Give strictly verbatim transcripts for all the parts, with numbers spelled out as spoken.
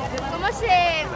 ¿Cómo se...?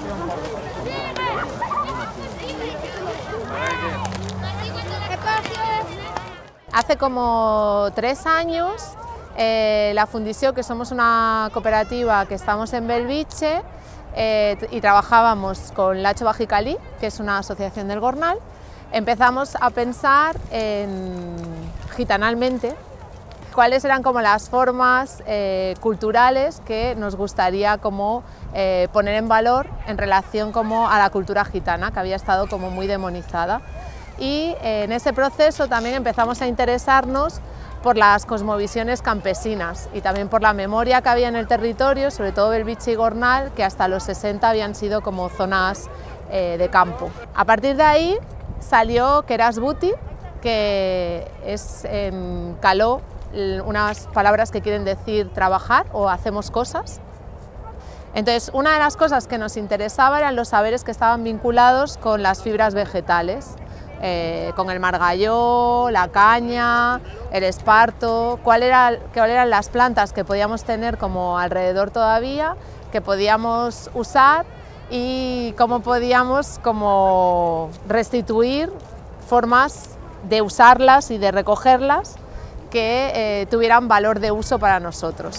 Hace como tres años, eh, la Fundició, que somos una cooperativa que estamos en Belvitge eh, y trabajábamos con Lacho Bajicalí, que es una asociación del Gornal, empezamos a pensar en, gitanalmente, cuáles eran como las formas eh, culturales que nos gustaría como, eh, poner en valor en relación como a la cultura gitana, que había estado como muy demonizada. Y eh, en ese proceso también empezamos a interesarnos por las cosmovisiones campesinas y también por la memoria que había en el territorio, sobre todo Belvitge y Gornal, que hasta los sesenta habían sido como zonas eh, de campo. A partir de ahí salió Keras Buti, que es en caló unas palabras que quieren decir trabajar o hacemos cosas. Entonces, una de las cosas que nos interesaba eran los saberes que estaban vinculados con las fibras vegetales, eh, con el margalló, la caña, el esparto, cuál era, cuáles eran las plantas que podíamos tener como alrededor todavía, que podíamos usar y cómo podíamos como restituir formas de usarlas y de recogerlas que eh, tuvieran valor de uso para nosotros.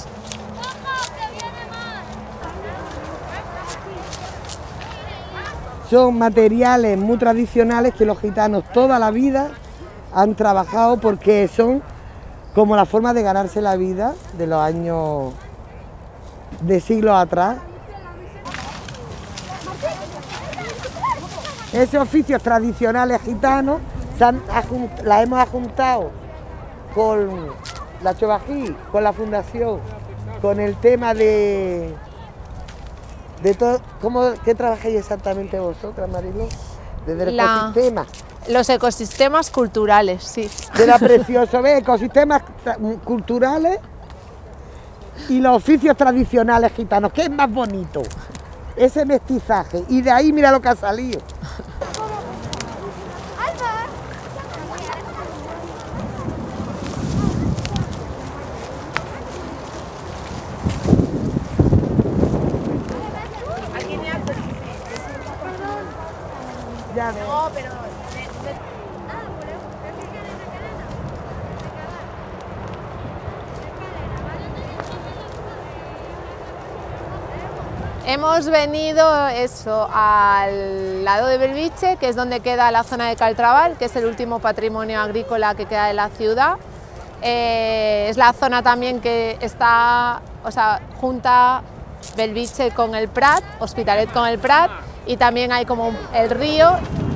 Son materiales muy tradicionales que los gitanos toda la vida han trabajado porque son como la forma de ganarse la vida de los años de siglos atrás. Esos oficios tradicionales gitanos se han, la hemos juntado con la Chobají, con la Fundación, con el tema de, de todo. ¿Cómo, qué trabajáis exactamente vosotras, Marilo? Desde el la, ecosistema. Los ecosistemas culturales, sí. De la precioso, ¿ves? Ecosistemas culturales y los oficios tradicionales gitanos. ¿Qué es más bonito? Ese mestizaje. Y de ahí mira lo que ha salido. Ya ves. No, pero... Hemos venido eso, al lado de Belvitge, que es donde queda la zona de Caltrabal, que es el último patrimonio agrícola que queda de la ciudad. Eh, es la zona también que está, o sea, junta Belvitge con el Prat, Hospitalet con el Prat, y también hay como el río.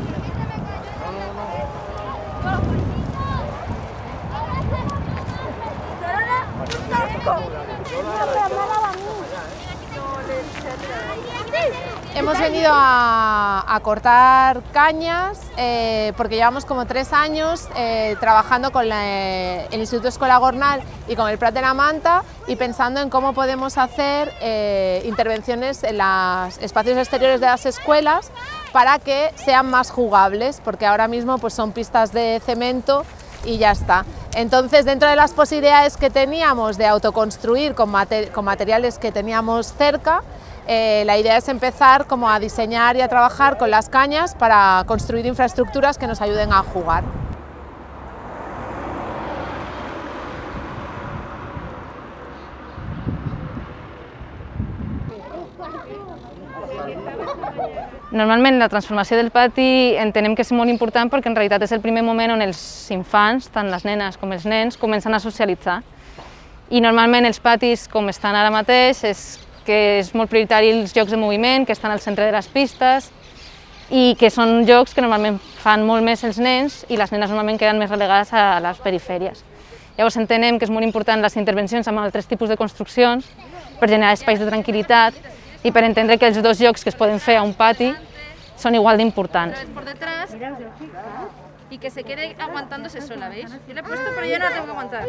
Hemos venido a, a cortar cañas eh, porque llevamos como tres años eh, trabajando con la, eh, el Instituto Escola Gornal y con el Prat de la Manta y pensando en cómo podemos hacer eh, intervenciones en los espacios exteriores de las escuelas para que sean más jugables, porque ahora mismo pues, son pistas de cemento y ya está. Entonces, dentro de las posibilidades que teníamos de autoconstruir con, mater con materiales que teníamos cerca, Eh, la idea es empezar como a diseñar y a trabajar con las cañas para construir infraestructuras que nos ayuden a jugar. Normalment la transformació del pati entenem que és molt important perquè en realitat és el primer moment on els infants, tant les nenes com els nens, comencen a socialitzar. I normalment els patis, com estan ara mateix, és que és molt prioritari els jocs de moviment, que estan al centre de les pistes i que són jocs que normalment fan molt més els nens i les nenes normalment queden més relegades a les perifèries. Llavors entenem que és molt important les intervencions amb altres tipus de construccions per generar espais de tranquil·litat i per entendre que els dos jocs que es poden fer a un pati són igual d'importants. Por detrás y que se quede aguantándose sola, ¿veis? Yo le he puesto pero yo no la tengo que aguantar.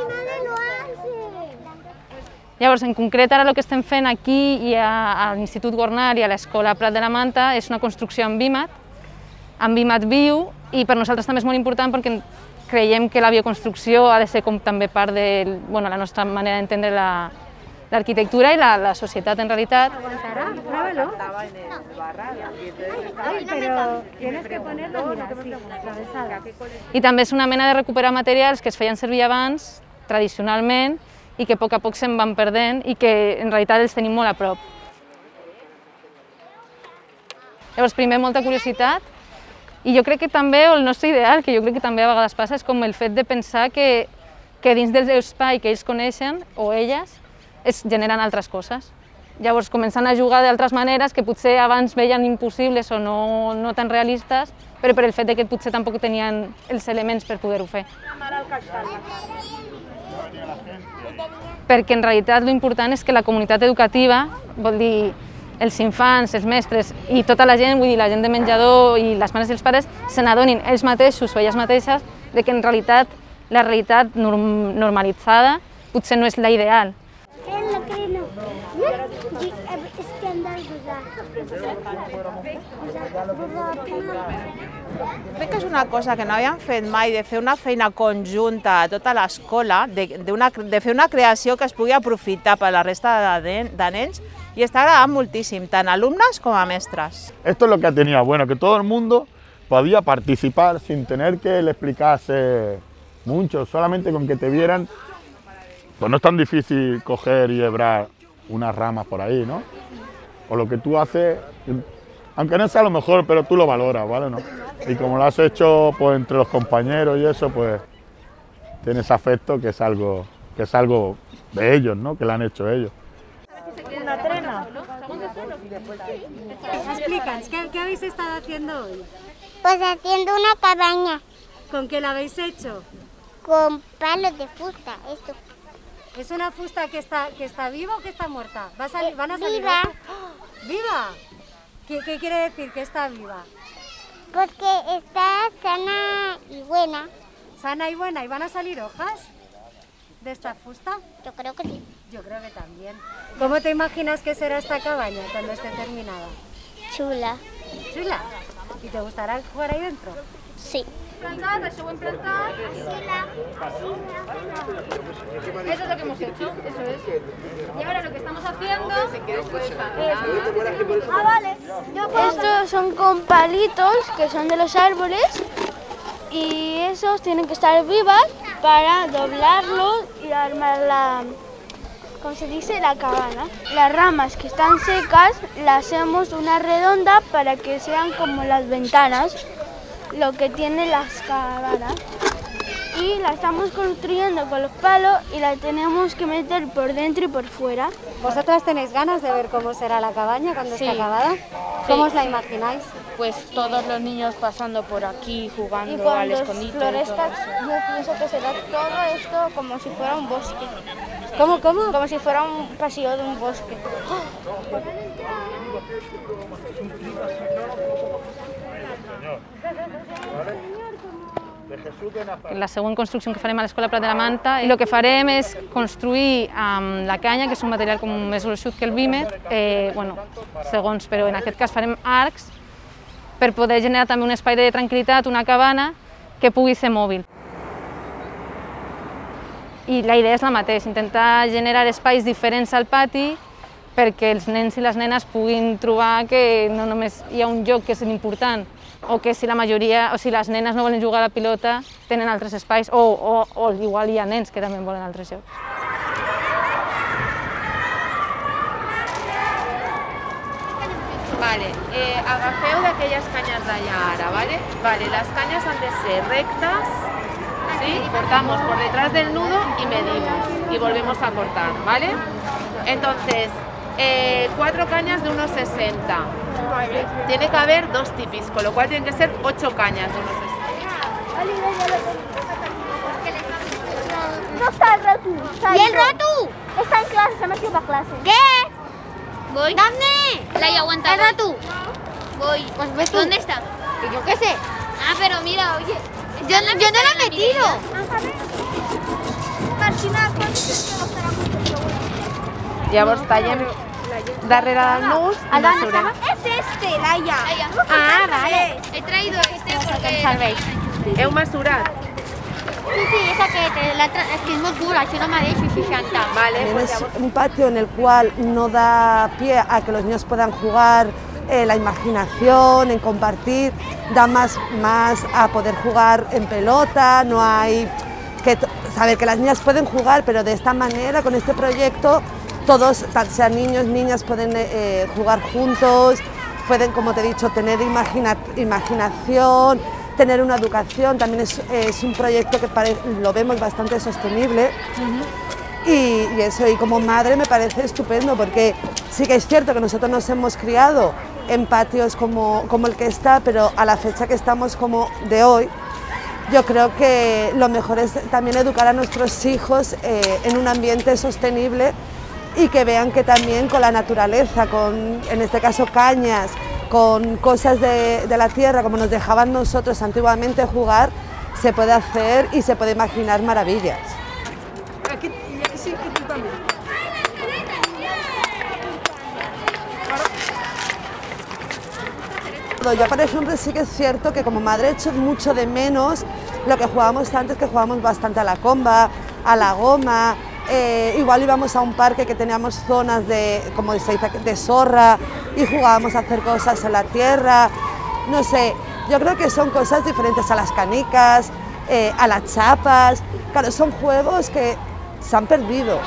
Llavors, en concret, ara el que estem fent aquí i a, a l'Institut Gornal i a l'Escola Prat de la Manta és una construcció amb vímet, amb vímet viu, i per nosaltres també és molt important perquè creiem que la bioconstrucció ha de ser com també part de bueno, la nostra manera d'entendre la, l'arquitectura i la, la societat en realitat. Pruébalo. Ay, pero tienes que ponerlo, mira, así, atravesada. I també és una mena de recuperar materials que es feien servir abans, tradicionalment, i que a poc a poc se'n van perdent i que en realitat els tenim molt a prop. Llavors, primer, molta curiositat, i jo crec que també, o el nostre ideal, que jo crec que també a vegades passa, és com el fet de pensar que, que dins del espai que ells coneixen, o elles, es generen altres coses. Llavors, començant a jugar d'altres maneres que potser abans veien impossibles o no, no tan realistes, però per el fet de que potser tampoc tenien els elements per poder-ho fer. Perquè en realitat l'important és que la comunitat educativa, vol dir els infants, els mestres i tota la gent, vull dir la gent de menjador i les mares i els pares, se n'adonin ells mateixos o elles mateixes de que en realitat la realitat norm normalitzada potser no és la ideal. Crec que és una cosa que no havíem fet mai, de fer una feina conjunta a tota l'escola, de, de, una, de fer una creació que es pugui aprofitar per la resta de, de nens, y está agradando muchísimo, tanto alumnas como a maestras. Esto es lo que tenía bueno, que todo el mundo podía participar sin tener que le explicase mucho, solamente con que te vieran, pues no es tan difícil coger y hebrar unas ramas por ahí, ¿no? O lo que tú haces, aunque no sea lo mejor, pero tú lo valoras, ¿vale? ¿No? Y como lo has hecho pues, entre los compañeros y eso, pues tienes afecto que es algo, que es algo de ellos, ¿no? Que lo han hecho ellos. Una trena. Explícanos, ¿qué, ¿qué habéis estado haciendo hoy? Pues haciendo una cabaña. ¿Con qué la habéis hecho? Con palos de fusta, esto. ¿Es una fusta que está, que está viva o que está muerta? ¿Va a salir, ¿Van a salir Viva. hojas? ¡Oh! ¿Viva? ¿Qué, ¿Qué quiere decir que está viva? Porque está sana y buena. ¿Sana y buena? ¿Y van a salir hojas de esta fusta? Yo creo que sí. Yo creo que también. ¿Cómo te imaginas que será esta cabaña cuando esté terminada? Chula. ¿Chula? ¿Y te gustará jugar ahí dentro? Sí. Plantar, això ho hem plantat. Eso es lo que hemos hecho, eso es. Y ahora lo que estamos haciendo es... Ah, vale. Estos son con palitos que son de los árboles y esos tienen que estar vivas para doblarlos y armar la, ¿cómo se dice? La cabana. Las ramas que están secas las hacemos una redonda para que sean como las ventanas, lo que tienen las cabanas. Y la estamos construyendo con los palos y la tenemos que meter por dentro y por fuera. ¿Vosotras tenéis ganas de ver cómo será la cabaña cuando Sí. esté acabada? ¿Cómo os la imagináis? Pues todos los niños pasando por aquí, jugando Y al cuando escondite. florezca, yo pienso que será todo esto como si fuera un bosque. ¿Cómo, cómo? Como si fuera un pasillo de un bosque. La següent construcció que farem a l'Escola Prat de la Manta, i el que farem és construir amb la canya, que és un material com més gruixut que el vímet, eh, bueno, segons, però en aquest cas farem arcs, per poder generar també un espai de tranquil·litat, una cabana, que pugui ser mòbil. I la idea és la mateixa, intentar generar espais diferents al pati perquè els nens i les nenes puguin trobar que no només hi ha un lloc que és important, o que si la majoria, o si les nenes no volen jugar a la pilota, tenen altres espais, o, o, o igual hi ha nens que també volen altres jocs. Vale, eh, agafeu d'aquelles canyes d'allà ara, ¿vale? Vale, las cañas han de ser rectas, ¿sí? Cortamos por detrás del nudo y medimos y volvemos a cortar, ¿vale? Entonces, eh, cuatro cañas de uno sesenta. Tiene que haber dos tipis, con lo cual tienen que ser ocho cañas de uno sesenta. No está el Rotu. ¿Y el Rotu? Está en clase, se ha metido para clase. ¿Qué? Voy. ¿Dónde? La aguanta. ¿El Rotu? Voy. Pues ve tú. ¿Dónde está? Que yo qué sé. Ah, pero mira, oye. Yo, no- yo no la he metido. Llavors tallem darrere del nus i mesurem. Es este, Laia. Laia. Ah, vale. He traído este porque... Heu mesurat? Sí, sí, esa que, te, la, es que es muy dura, si no me ha dicho sesenta. Vale, pues es un patio en el cual no da pie a que los niños puedan jugar eh, la imaginación, en compartir, da más, más a poder jugar en pelota, no hay que saber que las niñas pueden jugar, pero de esta manera, con este proyecto, todos, sean niños, niñas, pueden eh, jugar juntos, pueden, como te he dicho, tener imagina, imaginación, tener una educación. También es, es un proyecto que pare, lo vemos bastante sostenible. Uh-huh. y, y eso, y como madre me parece estupendo, porque sí que es cierto que nosotros nos hemos criado en patios como, como el que está, pero a la fecha que estamos como de hoy, yo creo que lo mejor es también educar a nuestros hijos eh, en un ambiente sostenible y que vean que también con la naturaleza, con, en este caso, cañas, con cosas de, de la tierra, como nos dejaban nosotros antiguamente jugar, se puede hacer y se puede imaginar maravillas. Aquí, y aquí sí, aquí tú también. Yo, por ejemplo, sí que es cierto que como madre he hecho mucho de menos lo que jugábamos antes, que jugábamos bastante a la comba, a la goma. Eh, igual íbamos a un parque que teníamos zonas de, como se dice, de sorra y jugábamos a hacer cosas en la tierra. No sé, yo creo que son cosas diferentes a las canicas, eh, a las chapas. Claro, son juegos que se han perdido.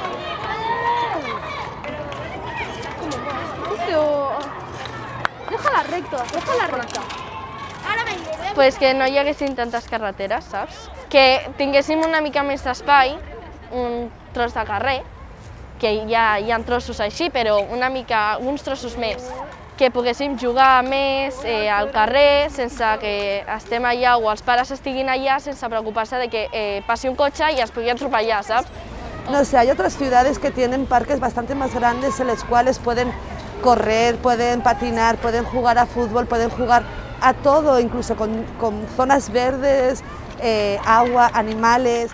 Déjala recta, déjala recta. Pues que no hi haguessin tantes carreteres, saps? Que tinguéssim una mica més d'espai, un tros de carrer, que hi ha, hi ha trossos així, però una mica, uns trossos més, que poguéssim jugar més eh, al carrer sense que estem allà o els pares estiguin allà sense preocupar-se de que eh, passi un cotxe i es pugui atropellar, saps? No sé, hay otras ciudades que tienen parques bastante más grandes en los cuales pueden correr, pueden patinar, pueden jugar a fútbol, pueden jugar a todo, incluso con, con zonas verdes, eh, agua, animales.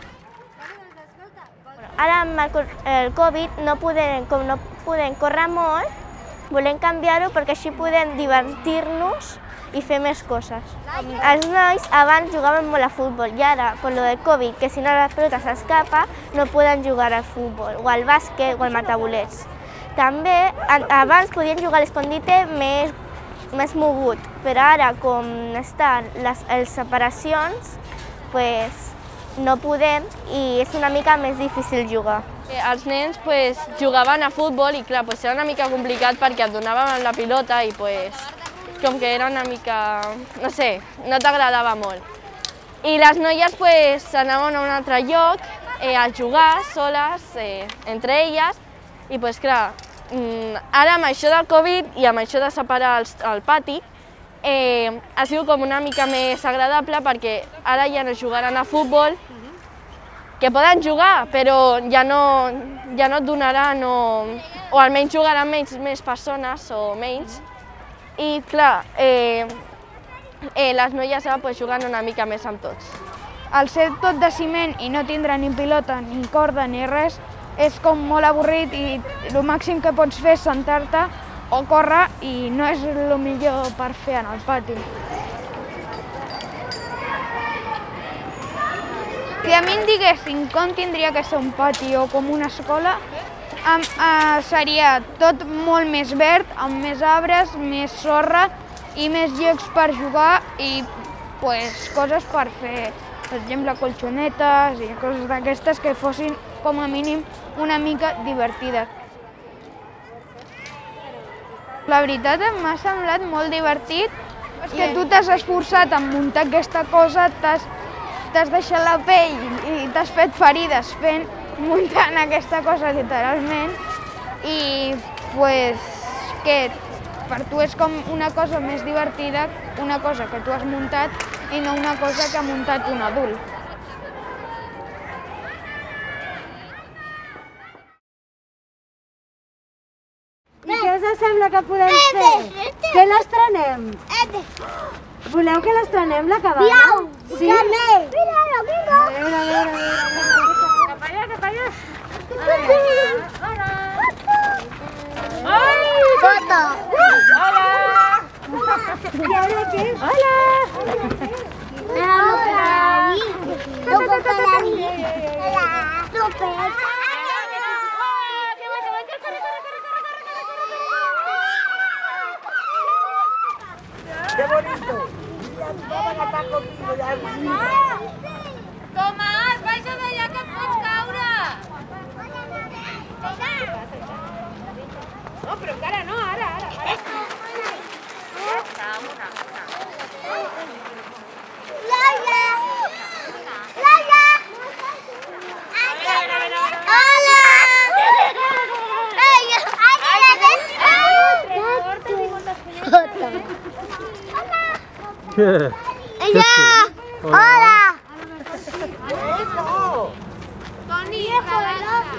Ara amb el, el Covid no podem, com no podem córrer molt, volem canviar-ho perquè així podem divertir-nos i fer més coses. Els nois abans jugaven molt a futbol i ara, amb lo del Covid, que si no la pelota s'escapa, no poden jugar al futbol, o al bàsquet, o al matabolets. També, abans podien jugar a l'escondite més, més mogut, però ara, com estan les, les separacions, pues, no podem i és una mica més difícil jugar. Els nens pues, jugaven a futbol i clar, pues, era una mica complicat perquè et donaven la pilota i pues, com que era una mica, no sé, no t'agradava molt. I les noies pues, anaven a un altre lloc eh, a jugar soles, eh, entre elles, i pues, clar, ara amb això del Covid i amb això de separar el, el pati, Eh, ha sigut com una mica més agradable perquè ara ja no jugaran a futbol, que poden jugar, però ja no, ja no et donaran, o, o almenys jugaran menys, més persones o menys. I clar, eh, eh, les noies ara pues, juguen una mica més amb tots. Al ser tot de ciment i no tindre ni pilota, ni corda, ni res, és com molt avorrit i el màxim que pots fer és sentar-te o córrer i no és el millor per fer en el pati. Si a mi em diguessin com tindria que ser un pati o com una escola, em, eh, seria tot molt més verd, amb més arbres, més sorra i més llocs per jugar i pues, coses per fer, per exemple, colxonetes i coses d'aquestes que fossin com a mínim una mica divertides. La veritat m'ha semblat molt divertit. És que tu t'has esforçat en muntar aquesta cosa, t'has deixat la pell i t'has fet ferides fent, muntant aquesta cosa literalment. I pues, que per tu és com una cosa més divertida, una cosa que tu has muntat i no una cosa que ha muntat un adult. I què us sembla que podem fer? Que l'estrenem? Voleu que l'estrenem, la cabana? Sí? També! Mira, mira! A veure, a veure, a veure... Cap allà, cap allà! Hola! Ai! Foto! Hola! I ara què? Hola! Hola! ¡Qué bonito! Van a estar contigo ya. Tomàs, baixa d'allà que et pots caure! No, però encara no, ara, ara. Una, una. Laia! Laia! Hola! Laia! ¿Qué? ¡Ella! ¡Hola! Toni, relaxa.